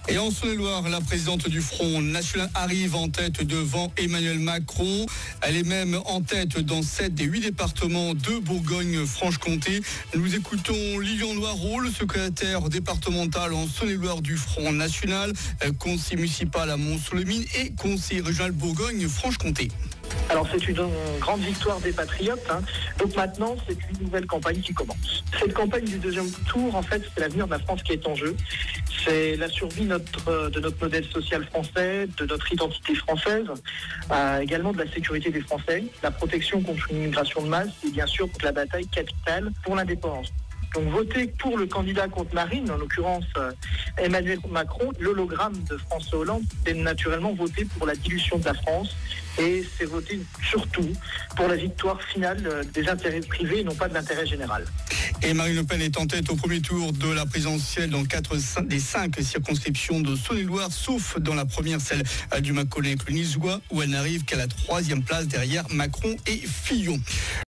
Et en Saône-et-Loire, la présidente du Front National arrive en tête devant Emmanuel Macron. Elle est même en tête dans 7 des 8 départements de Bourgogne-Franche-Comté. Nous écoutons Lilian Noireau, le secrétaire départemental en Saône-et-Loire du Front National, conseiller municipal à Mont-sur-le-Mine et conseiller régional Bourgogne-Franche-Comté. Alors c'est une grande victoire des Patriotes. Donc maintenant, c'est une nouvelle campagne qui commence. Cette campagne du deuxième tour, en fait, c'est l'avenir de la France qui est en jeu. C'est la survie de notre modèle social français, de notre identité française, également de la sécurité des Français, la protection contre une immigration de masse et bien sûr contre la bataille capitale pour l'indépendance. Donc voter pour le candidat contre Marine, en l'occurrence Emmanuel Macron, l'hologramme de François Hollande, c'est naturellement voter pour la dilution de la France et c'est voter surtout pour la victoire finale des intérêts privés et non pas de l'intérêt général. Et Marine Le Pen est en tête au premier tour de la présidentielle dans 4 des 5 circonscriptions de Saône-et-Loire, sauf dans la première, celle du Mâconnais avec le Niçois, où elle n'arrive qu'à la 3e place derrière Macron et Fillon.